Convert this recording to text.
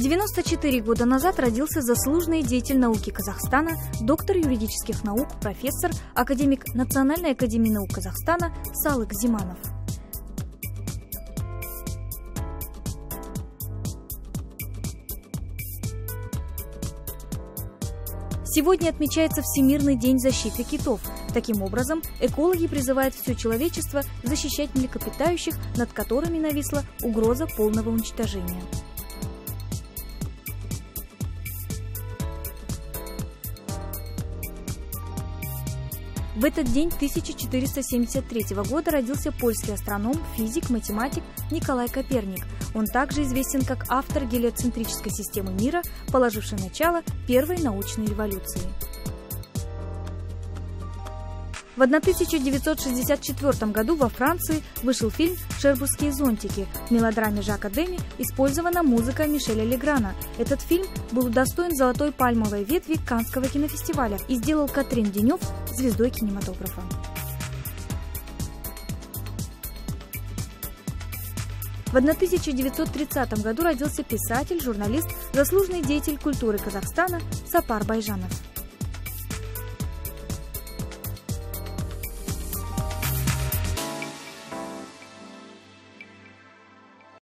94 года назад родился заслуженный деятель науки Казахстана, доктор юридических наук, профессор, академик Национальной академии наук Казахстана Салык Зиманов. Сегодня отмечается Всемирный день защиты китов. Таким образом, экологи призывают все человечество защищать млекопитающих, над которыми нависла угроза полного уничтожения. В этот день 1473 года родился польский астроном, физик, математик Николай Коперник. Он также известен как автор гелиоцентрической системы мира, положивший начало первой научной революции. В 1964 году во Франции вышел фильм «Шербурские зонтики». В мелодраме Жака Деми использована музыка Мишеля Леграна. Этот фильм был удостоен золотой пальмовой ветви Каннского кинофестиваля и сделал Катрин Денев звездой кинематографа. В 1930 году родился писатель, журналист, заслуженный деятель культуры Казахстана Сапар Байжанов.